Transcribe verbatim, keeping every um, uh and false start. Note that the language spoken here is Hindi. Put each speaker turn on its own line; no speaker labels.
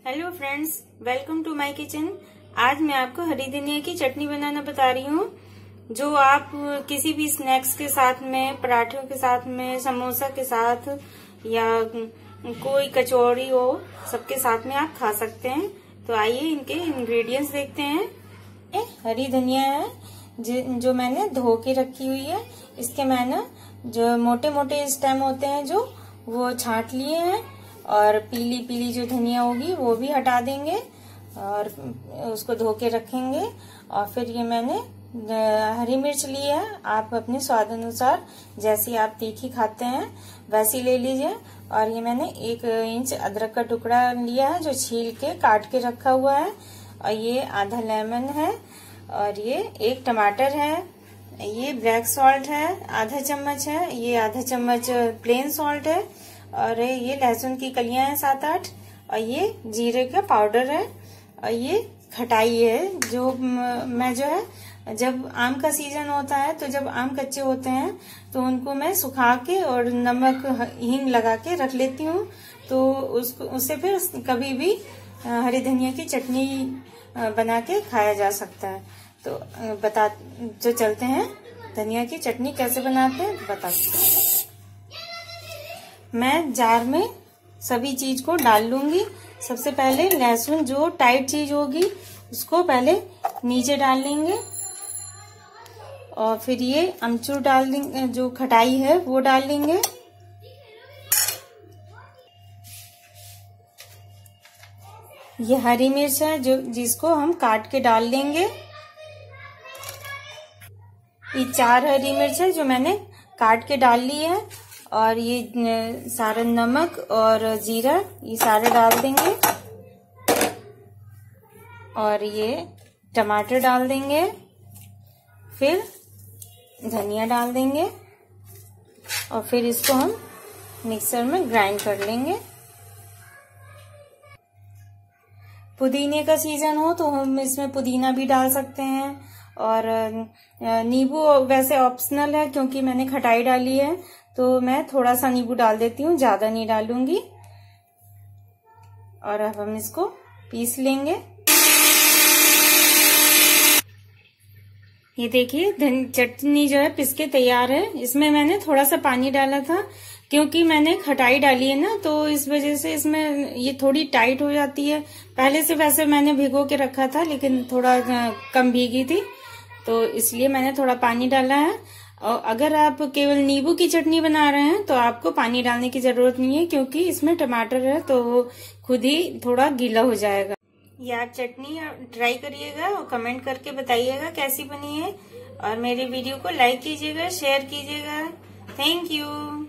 Hello friends, welcome to my kitchen. आज मैं आपको हरी धनिया की चटनी बनाना बता रही हूँ, जो आप किसी भी स्नैक्स के साथ में, पराठों के साथ में, समोसा के साथ या कोई कचौड़ी हो, सबके साथ में आप खा सकते हैं। तो आइए इनके इंग्रेडिएंट्स देखते हैं। ये हरी धनिया है जो मैंने धो के रखी हुई है। इसके मैंने जो मोटे मोटे स्टेम होते हैं जो वो छांट लिए हैं, और पीली पीली जो धनिया होगी वो भी हटा देंगे और उसको धो के रखेंगे। और फिर ये मैंने हरी मिर्च ली है, आप अपने स्वाद अनुसार जैसी आप तीखी खाते हैं वैसी ले लीजिए। और ये मैंने एक इंच अदरक का टुकड़ा लिया है जो छील के काट के रखा हुआ है। और ये आधा लेमन है, और ये एक टमाटर है। ये ब्लैक सॉल्ट है, आधा चम्मच है। ये आधा चम्मच प्लेन सॉल्ट है। और ये लहसुन की कलियां हैं सात आठ। और ये जीरे का पाउडर है। और ये खटाई है, जो मैं जो है जब आम का सीजन होता है तो जब आम कच्चे होते हैं तो उनको मैं सुखा के और नमक हींग लगा के रख लेती हूँ। तो उसको उससे फिर कभी भी हरी धनिया की चटनी बना के खाया जा सकता है। तो बता जो चलते हैं धनिया की चटनी कैसे बनाते हैं बताते हैं। मैं जार में सभी चीज को डाल लूंगी। सबसे पहले लहसुन, जो टाइट चीज होगी उसको पहले नीचे डाल लेंगे, और फिर ये अमचूर डाल देंगे, जो खटाई है वो डाल लेंगे। ये हरी मिर्च है जो जिसको हम काट के डाल देंगे। ये चार हरी मिर्च है जो मैंने काट के डाल ली है। और ये सारा नमक और जीरा ये सारे डाल देंगे। और ये टमाटर डाल देंगे, फिर धनिया डाल देंगे, और फिर इसको हम मिक्सर में ग्राइंड कर लेंगे। पुदीने का सीजन हो तो हम इसमें पुदीना भी डाल सकते हैं। और नींबू वैसे ऑप्शनल है, क्योंकि मैंने खटाई डाली है तो मैं थोड़ा सा नींबू डाल देती हूँ, ज्यादा नहीं डालूंगी। और अब हम इसको पीस लेंगे। ये देखिए चटनी जो है पिस के तैयार है। इसमें मैंने थोड़ा सा पानी डाला था, क्योंकि मैंने खटाई डाली है ना, तो इस वजह से इसमें ये थोड़ी टाइट हो जाती है। पहले से वैसे मैंने भिगो के रखा था, लेकिन थोड़ा कम भीगी थी, तो इसलिए मैंने थोड़ा पानी डाला है। और अगर आप केवल नींबू की चटनी बना रहे हैं तो आपको पानी डालने की जरूरत नहीं है, क्योंकि इसमें टमाटर है तो वो खुद ही थोड़ा गीला हो जाएगा। ये आप चटनी ट्राई करिएगा और कमेंट करके बताइएगा कैसी बनी है। और मेरे वीडियो को लाइक कीजिएगा, शेयर कीजिएगा। Thank you.